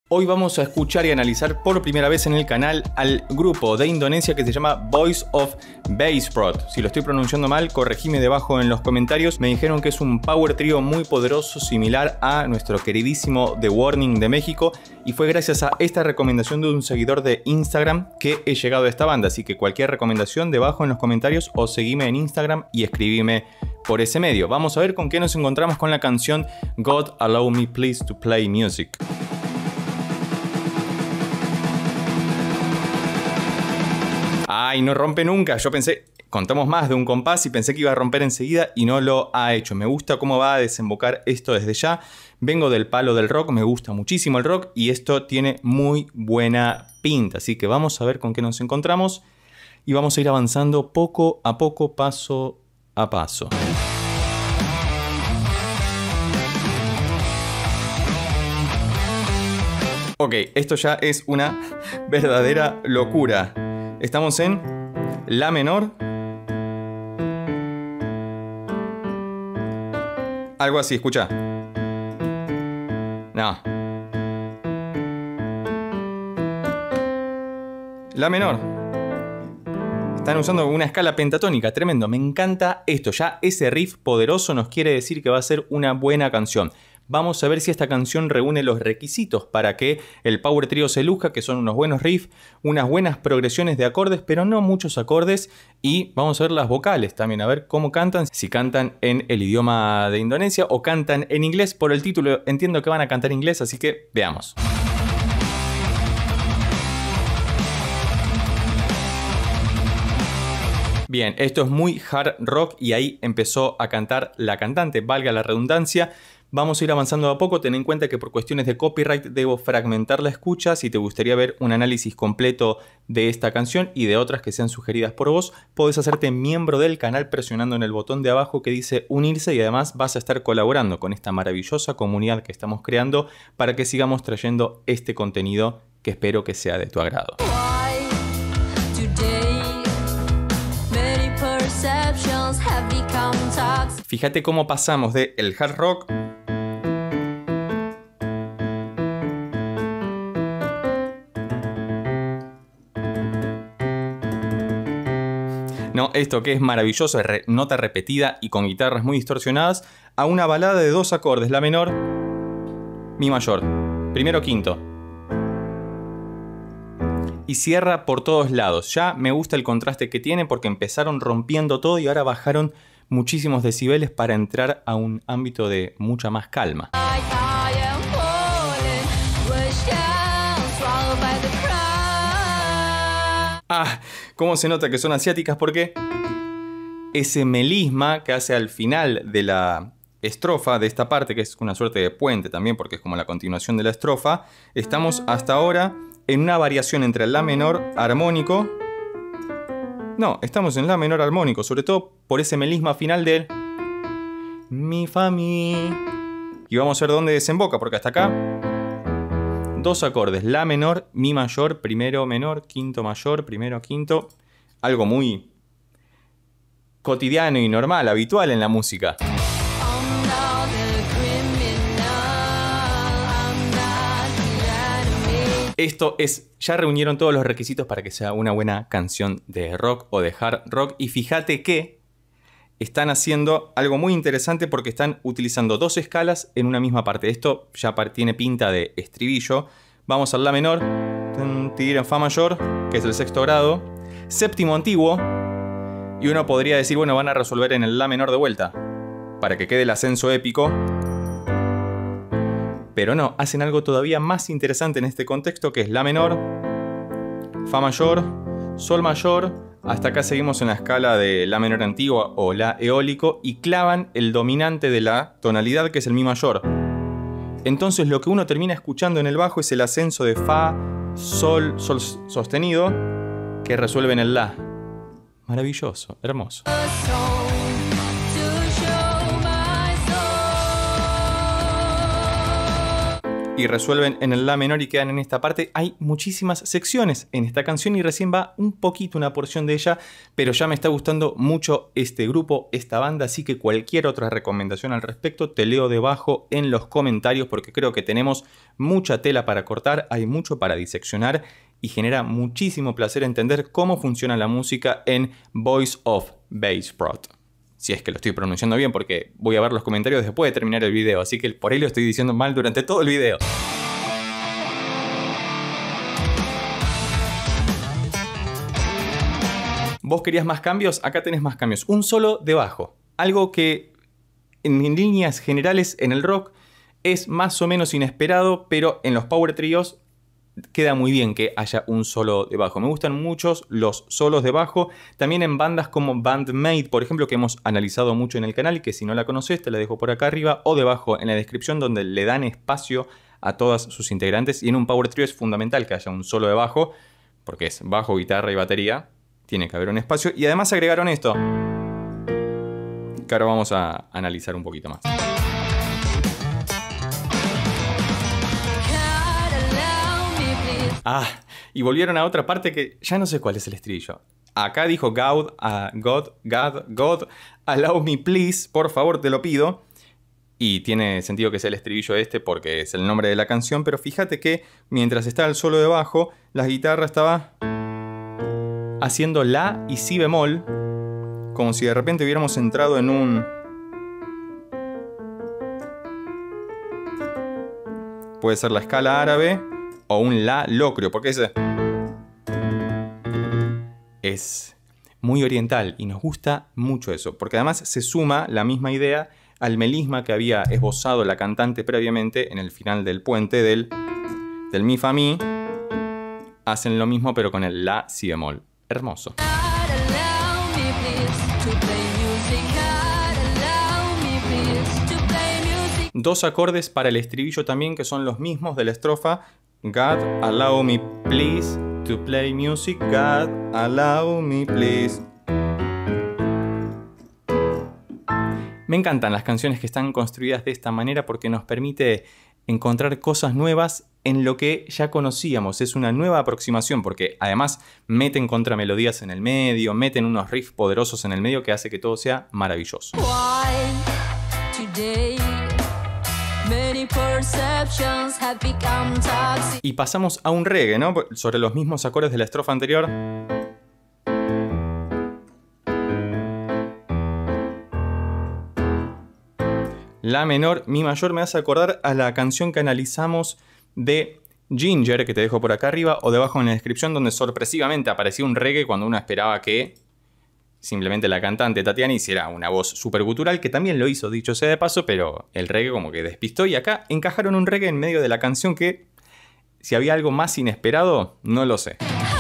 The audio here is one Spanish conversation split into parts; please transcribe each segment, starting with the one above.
Hoy vamos a escuchar y analizar por primera vez en el canal al grupo de Indonesia que se llama Voice of Bassprot. Si lo estoy pronunciando mal, corregime debajo en los comentarios. Me dijeron que es un power trio muy poderoso, similar a nuestro queridísimo The Warning de México, y fue gracias a esta recomendación de un seguidor de Instagram que he llegado a esta banda. Así que cualquier recomendación debajo en los comentarios o seguime en Instagram y escribime por ese medio. Vamos a ver con qué nos encontramos con la canción God Allow Me Please to Play Music. Ay, no rompe nunca. Yo pensé, contamos más de un compás y pensé que iba a romper enseguida y no lo ha hecho. Me gusta cómo va a desembocar esto desde ya. Vengo del palo del rock, me gusta muchísimo el rock y esto tiene muy buena pinta. Así que vamos a ver con qué nos encontramos y vamos a ir avanzando poco a poco, paso a paso. Ok, esto ya es una verdadera locura. Estamos en La menor. Algo así, escucha. No. La menor. Están usando una escala pentatónica, tremendo. Me encanta esto. Ya ese riff poderoso nos quiere decir que va a ser una buena canción. Vamos a ver si esta canción reúne los requisitos para que el power trio se luzca, que son unos buenos riffs, unas buenas progresiones de acordes, pero no muchos acordes, y vamos a ver las vocales también, a ver cómo cantan, si cantan en el idioma de Indonesia o cantan en inglés. Por el título entiendo que van a cantar inglés, así que veamos. Bien, esto es muy hard rock y ahí empezó a cantar la cantante, valga la redundancia. Vamos a ir avanzando a poco. Ten en cuenta que por cuestiones de copyright debo fragmentar la escucha. Si te gustaría ver un análisis completo de esta canción y de otras que sean sugeridas por vos, podés hacerte miembro del canal presionando en el botón de abajo que dice unirse, y además vas a estar colaborando con esta maravillosa comunidad que estamos creando para que sigamos trayendo este contenido que espero que sea de tu agrado. Fíjate cómo pasamos de el hard rock esto que es maravilloso, nota repetida y con guitarras muy distorsionadas, a una balada de dos acordes, la menor, mi mayor, primero quinto. Y cierra por todos lados. Ya me gusta el contraste que tiene porque empezaron rompiendo todo y ahora bajaron muchísimos decibeles para entrar a un ámbito de mucha más calma. Ah, cómo se nota que son asiáticas, porque ese melisma que hace al final de la estrofa de esta parte, que es una suerte de puente también porque es como la continuación de la estrofa, estamos hasta ahora en una variación entre el la menor armónico. No, estamos en la menor armónico, sobre todo por ese melisma final del mi fa mi. Y vamos a ver dónde desemboca, porque hasta acá dos acordes, la menor, mi mayor, primero menor, quinto mayor, primero quinto. Algo muy cotidiano y normal, habitual en la música. Esto es, ya reunieron todos los requisitos para que sea una buena canción de rock o de hard rock. Y fíjate que están haciendo algo muy interesante porque están utilizando dos escalas en una misma parte. Esto ya tiene pinta de estribillo. Vamos al la menor, en fa mayor, que es el sexto grado, séptimo antiguo, y uno podría decir, bueno, van a resolver en el la menor de vuelta para que quede el ascenso épico. Pero no, hacen algo todavía más interesante en este contexto, que es la menor, fa mayor, sol mayor, hasta acá seguimos en la escala de la menor antigua o la eólico, y clavan el dominante de la tonalidad, que es el mi mayor. Entonces lo que uno termina escuchando en el bajo es el ascenso de fa, sol, sol sostenido, que resuelve en el la. Maravilloso, hermoso. y resuelven en el la menor y quedan en esta parte. Hay muchísimas secciones en esta canción y recién va un poquito una porción de ella, pero ya me está gustando mucho este grupo, esta banda, así que cualquier otra recomendación al respecto te leo debajo en los comentarios porque creo que tenemos mucha tela para cortar, hay mucho para diseccionar y genera muchísimo placer entender cómo funciona la música en Voice of Bass Prod. Si es que lo estoy pronunciando bien, porque voy a ver los comentarios después de terminar el video, así que por ahí lo estoy diciendo mal durante todo el video. ¿Vos querías más cambios? Acá tenés más cambios. Un solo de bajo. Algo que en líneas generales en el rock es más o menos inesperado, pero en los power trios queda muy bien que haya un solo de bajo. Me gustan muchos los solos de bajo. También en bandas como Bandmate, por ejemplo, que hemos analizado mucho en el canal, que si no la conoces te la dejo por acá arriba o debajo en la descripción, donde le dan espacio a todas sus integrantes. Y en un power trio es fundamental que haya un solo de bajo, porque es bajo, guitarra y batería. Tiene que haber un espacio. Y además agregaron esto, que ahora vamos a analizar un poquito más. Ah, y volvieron a otra parte que ya no sé cuál es el estribillo. Acá dijo God, allow me please, por favor te lo pido. Y tiene sentido que sea el estribillo este porque es el nombre de la canción, pero fíjate que mientras estaba el solo de bajo, la guitarra estaba haciendo la y si bemol, como si de repente hubiéramos entrado en un... Puede ser la escala árabe o un la locrio, porque ese es muy oriental y nos gusta mucho eso, porque además se suma la misma idea al melisma que había esbozado la cantante previamente en el final del puente del mi fa mi. Hacen lo mismo pero con el la si bemol. Hermoso. Dos acordes para el estribillo también que son los mismos de la estrofa. God, allow me please to play music. God, allow me please. Me encantan las canciones que están construidas de esta manera porque nos permite encontrar cosas nuevas en lo que ya conocíamos. Es una nueva aproximación porque además meten contramelodías en el medio, meten unos riffs poderosos en el medio que hace que todo sea maravilloso. Y pasamos a un reggae, ¿no? Sobre los mismos acordes de la estrofa anterior. La menor, mi mayor me hace acordar a la canción que analizamos de Ginger, que te dejo por acá arriba o debajo en la descripción, donde sorpresivamente aparecía un reggae cuando uno esperaba que simplemente la cantante Tatiana hiciera una voz súper gutural, que también lo hizo, dicho sea de paso, pero el reggae como que despistó y acá encajaron un reggae en medio de la canción que, si había algo más inesperado, no lo sé.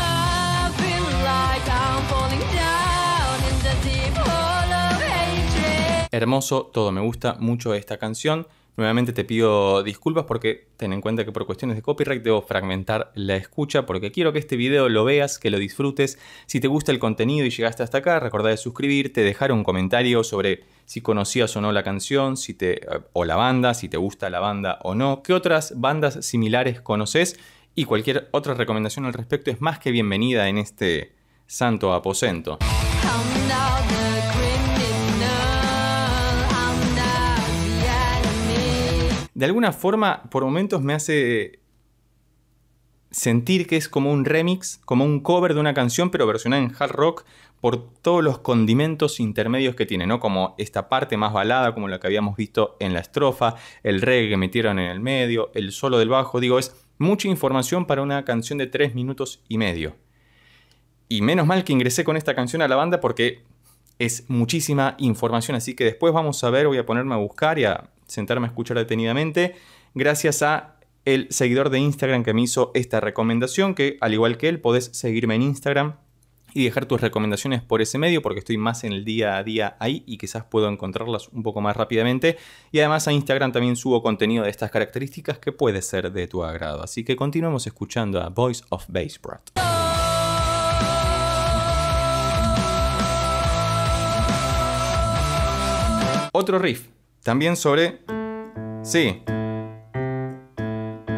Hermoso todo, me gusta mucho esta canción. Nuevamente te pido disculpas porque ten en cuenta que por cuestiones de copyright debo fragmentar la escucha porque quiero que este video lo veas, que lo disfrutes. Si te gusta el contenido y llegaste hasta acá, recordá de suscribirte, dejar un comentario sobre si conocías o no la canción, o la banda, si te gusta la banda o no, qué otras bandas similares conoces y cualquier otra recomendación al respecto es más que bienvenida en este santo aposento. De alguna forma, por momentos me hace sentir que es como un remix, como un cover de una canción, pero versionada en hard rock por todos los condimentos intermedios que tiene, ¿no? Como esta parte más balada, como la que habíamos visto en la estrofa, el reggae que metieron en el medio, el solo del bajo. Digo, es mucha información para una canción de 3 minutos y medio. Y menos mal que ingresé con esta canción a la banda porque es muchísima información, así que después vamos a ver, voy a ponerme a buscar y a sentarme a escuchar detenidamente, gracias a el seguidor de Instagram que me hizo esta recomendación, que al igual que él podés seguirme en Instagram y dejar tus recomendaciones por ese medio porque estoy más en el día a día ahí y quizás puedo encontrarlas un poco más rápidamente. Y además a Instagram también subo contenido de estas características que puede ser de tu agrado. Así que continuemos escuchando a Voice of Bass Prod. Otro riff, también sobre... Sí.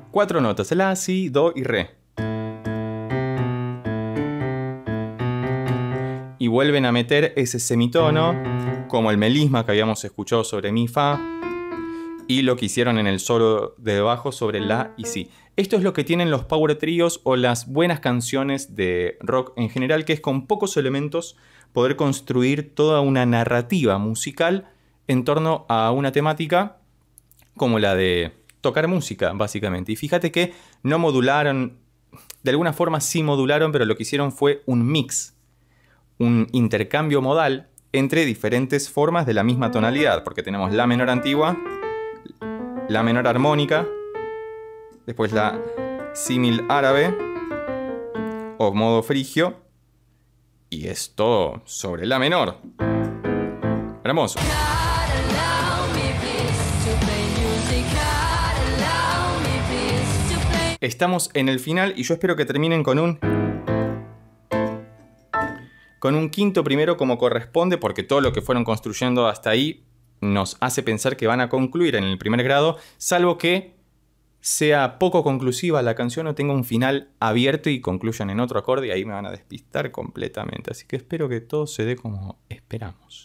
4 notas, la, si, do y re. Y vuelven a meter ese semitono, como el melisma que habíamos escuchado sobre mi, fa, y lo que hicieron en el solo de bajo sobre la y si. Esto es lo que tienen los power tríos o las buenas canciones de rock en general, que es con pocos elementos poder construir toda una narrativa musical en torno a una temática como la de tocar música, básicamente. Y fíjate que no modularon, de alguna forma sí modularon, pero lo que hicieron fue un mix, un intercambio modal entre diferentes formas de la misma tonalidad, porque tenemos la menor antigua, la menor armónica, después la símil árabe o modo frigio, y esto sobre la menor. Hermoso. Estamos en el final y yo espero que terminen con un quinto primero como corresponde, porque todo lo que fueron construyendo hasta ahí nos hace pensar que van a concluir en el primer grado, salvo que sea poco conclusiva la canción o tenga un final abierto y concluyan en otro acorde, y ahí me van a despistar completamente. Así que espero que todo se dé como esperamos.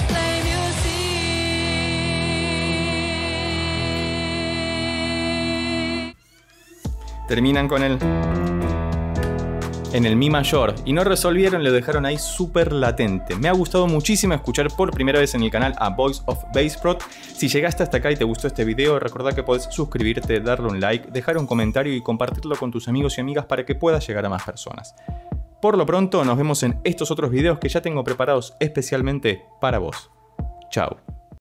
Terminan con en el mi mayor y no resolvieron, lo dejaron ahí súper latente. Me ha gustado muchísimo escuchar por primera vez en el canal a Voice of Bass Pro. Si llegaste hasta acá y te gustó este video, recordá que podés suscribirte, darle un like, dejar un comentario y compartirlo con tus amigos y amigas para que pueda llegar a más personas. Por lo pronto nos vemos en estos otros videos que ya tengo preparados especialmente para vos. Chao.